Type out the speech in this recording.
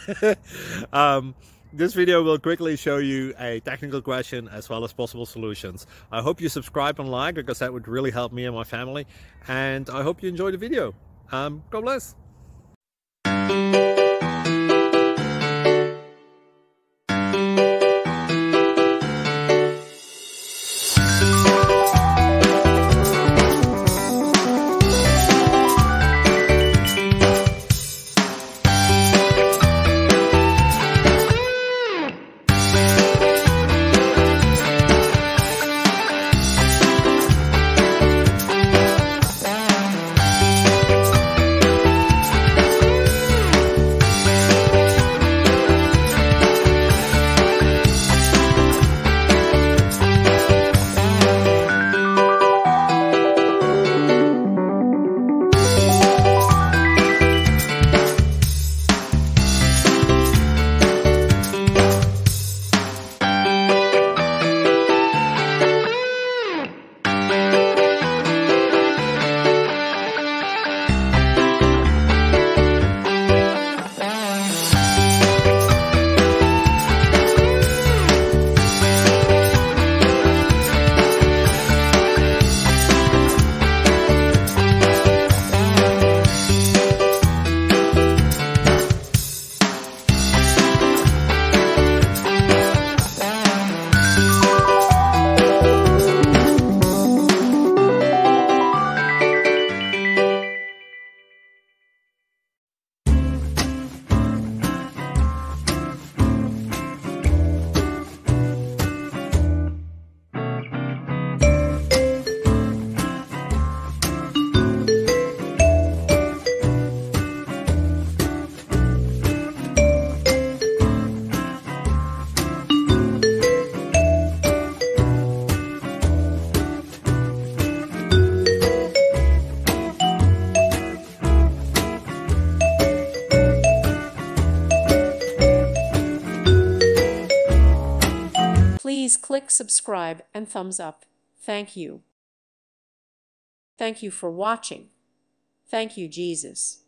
This video will quickly show you a technical question as well as possible solutions. I hope you subscribe and like, because that would really help me and my family. And I hope you enjoy the video. God bless. Please click subscribe and thumbs up. Thank you. Thank you for watching. Thank you, Jesus.